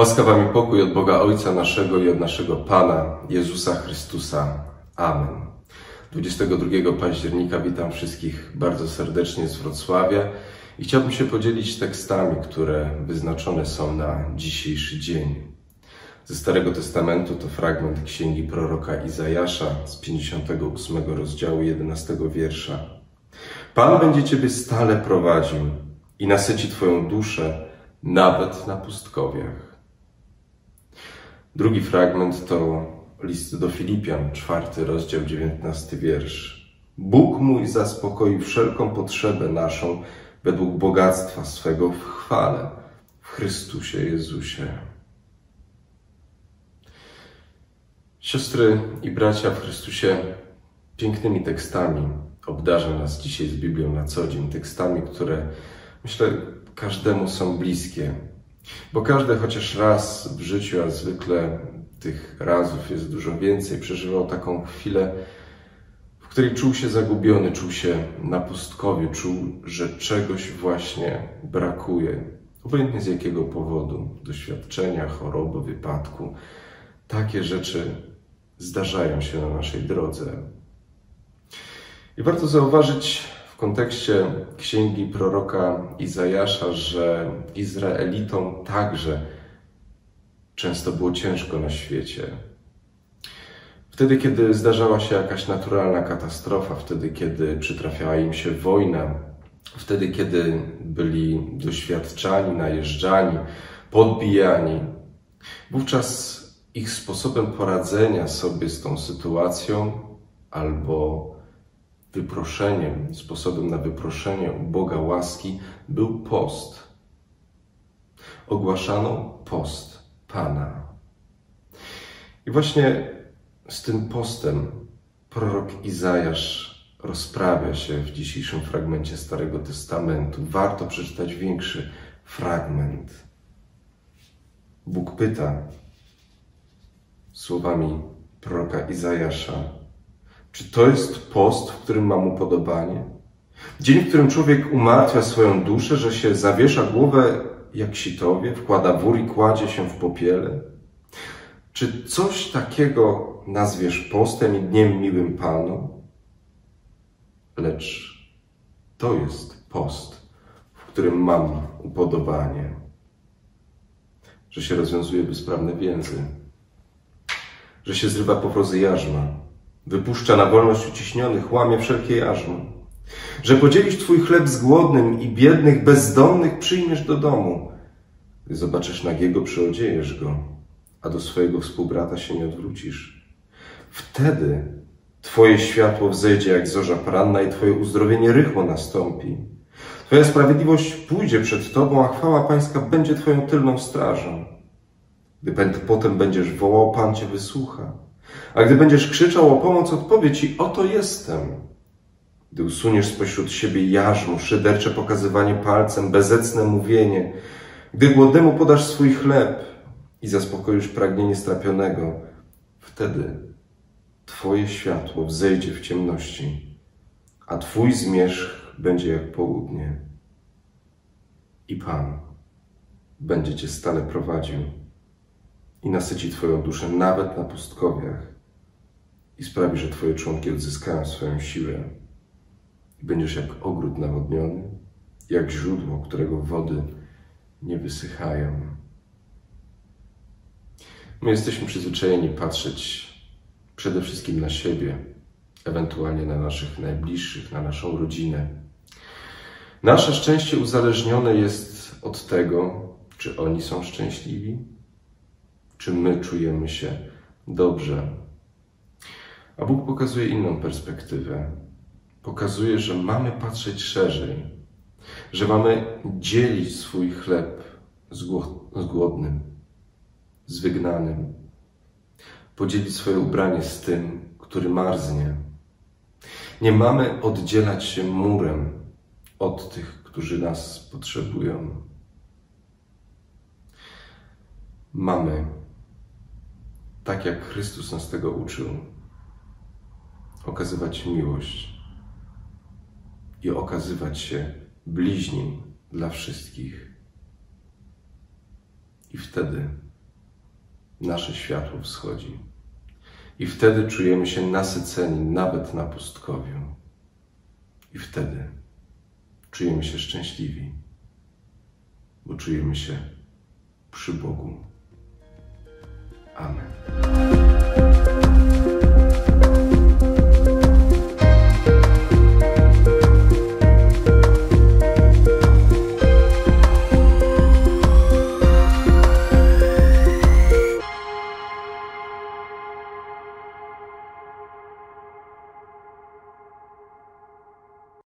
Łaska wam i pokój od Boga Ojca naszego i od naszego Pana Jezusa Chrystusa. Amen. 22 października witam wszystkich bardzo serdecznie z Wrocławia i chciałbym się podzielić tekstami, które wyznaczone są na dzisiejszy dzień. Ze Starego Testamentu to fragment księgi proroka Izajasza z 58 rozdziału 11 wiersza. Pan będzie ciebie stale prowadził i nasyci twoją duszę nawet na pustkowiach. Drugi fragment to list do Filipian, 4 rozdział, 19 wiersz. Bóg mój zaspokoi wszelką potrzebę naszą według bogactwa swego w chwale w Chrystusie Jezusie. Siostry i bracia w Chrystusie, pięknymi tekstami obdarza nas dzisiaj z Biblią na co dzień. Tekstami, które myślę każdemu są bliskie. Bo każdy chociaż raz w życiu, a zwykle tych razów jest dużo więcej, przeżywał taką chwilę, w której czuł się zagubiony, czuł się na pustkowiu, czuł, że czegoś właśnie brakuje. Obojętnie z jakiego powodu, doświadczenia, choroby, wypadku. Takie rzeczy zdarzają się na naszej drodze. I warto zauważyć w kontekście księgi proroka Izajasza, że Izraelitom także często było ciężko na świecie. Wtedy, kiedy zdarzała się jakaś naturalna katastrofa, wtedy, kiedy przytrafiała im się wojna, wtedy, kiedy byli doświadczani, najeżdżani, podbijani, wówczas ich sposobem poradzenia sobie z tą sytuacją albo sposobem na wyproszenie u Boga łaski był post. Ogłaszano post Pana. I właśnie z tym postem prorok Izajasz rozprawia się w dzisiejszym fragmencie Starego Testamentu. Warto przeczytać większy fragment. Bóg pyta słowami proroka Izajasza: czy to jest post, w którym mam upodobanie? Dzień, w którym człowiek umartwia swoją duszę, że się zawiesza głowę jak sitowie, wkłada wór i kładzie się w popiele? Czy coś takiego nazwiesz postem i dniem miłym Panu? Lecz to jest post, w którym mam upodobanie. Że się rozwiązuje bezprawne więzy, że się zrywa powrozy jarzma, wypuszcza na wolność uciśnionych, łamie wszelkie jarzmo. Że podzielisz twój chleb z głodnym i biednych, bezdomnych przyjmiesz do domu. Gdy zobaczysz nagiego, przyodziejesz go, a do swojego współbrata się nie odwrócisz. Wtedy twoje światło wzejdzie jak zorza poranna i twoje uzdrowienie rychło nastąpi. Twoja sprawiedliwość pójdzie przed tobą, a chwała pańska będzie twoją tylną strażą. Gdy potem będziesz wołał, Pan cię wysłucha. A gdy będziesz krzyczał o pomoc, odpowie ci: oto jestem. Gdy usuniesz spośród siebie jarzmo, szydercze pokazywanie palcem, bezecne mówienie, gdy głodnemu podasz swój chleb i zaspokoisz pragnienie strapionego, wtedy twoje światło wzejdzie w ciemności, a twój zmierzch będzie jak południe. I Pan będzie cię stale prowadził i nasyci twoją duszę nawet na pustkowiach i sprawi, że twoje członki odzyskają swoją siłę. I będziesz jak ogród nawodniony, jak źródło, którego wody nie wysychają. My jesteśmy przyzwyczajeni patrzeć przede wszystkim na siebie, ewentualnie na naszych najbliższych, na naszą rodzinę. Nasze szczęście uzależnione jest od tego, czy oni są szczęśliwi, czy my czujemy się dobrze. A Bóg pokazuje inną perspektywę. Pokazuje, że mamy patrzeć szerzej, że mamy dzielić swój chleb z głodnym, z wygnanym, podzielić swoje ubranie z tym, który marznie. Nie mamy oddzielać się murem od tych, którzy nas potrzebują. Mamy, tak jak Chrystus nas tego uczył, okazywać miłość i okazywać się bliźnim dla wszystkich. I wtedy nasze światło wschodzi. I wtedy czujemy się nasyceni nawet na pustkowiu. I wtedy czujemy się szczęśliwi, bo czujemy się przy Bogu. Amen.